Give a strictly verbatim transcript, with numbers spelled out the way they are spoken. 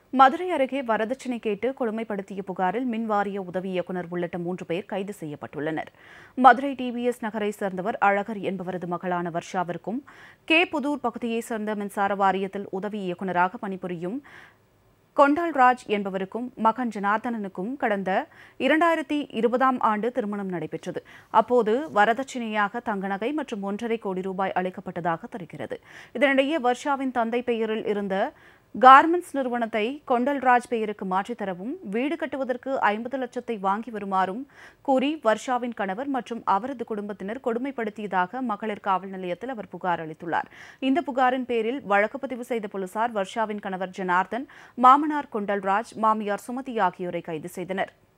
மதுரை அருகே வரதட்சணை கேட்டு கொடுமைப்படுத்திய புகாரில் மின்வாரிய உதவி இயக்குநர் உள்ளிட்ட மூன்று பேர் கைது செய்யப்பட்டுள்ளனர். மதுரை டிவிஎஸ் நகரை சேர்ந்தவர் அழகர் என்பவரது மகளான வர்ஷாவிற்கும் கே புதூர் பகுதியைச் சேர்ந்த மின்சார வாரியத்தில் உதவி இயக்குநராக பணிபுரியும் கொண்டால்ராஜ் என்பவருக்கும் மகன் ஜனார்தனனுக்கும் கடந்த இரண்டாயிரத்தி இருபதாம் ஆண்டு திருமணம் நடைபெற்றது. அப்போது வரதட்சணையாக தங்க நகை மற்றும் ஒன்றரை கோடி ரூபாய் அளிக்கப்பட்டதாக தெரிகிறது. இதனிடையே வர்ஷாவின் தந்தை பெயரில் இருந்த கார்மெண்ட்ஸ் நிறுவனத்தை கொண்டல்ராஜ் பெயருக்கு மாற்றித் தரவும் வீடு கட்டுவதற்கு ஐம்பது லட்சத்தை வாங்கி வருமாறும் கூறி வர்ஷாவின் கணவர் மற்றும் அவரது குடும்பத்தினர் கொடுமைப்படுத்தியதாக மகளிர் காவல் நிலையத்தில் அவர் புகார் அளித்துள்ளார். இந்த புகாரின் பேரில் வழக்கு பதிவு செய்த போலீசார் வர்ஷாவின் கணவர் ஜனார்தன், மாமனார் கொண்டல்ராஜ், மாமியார் சுமதி ஆகியோரை கைது செய்தனர்.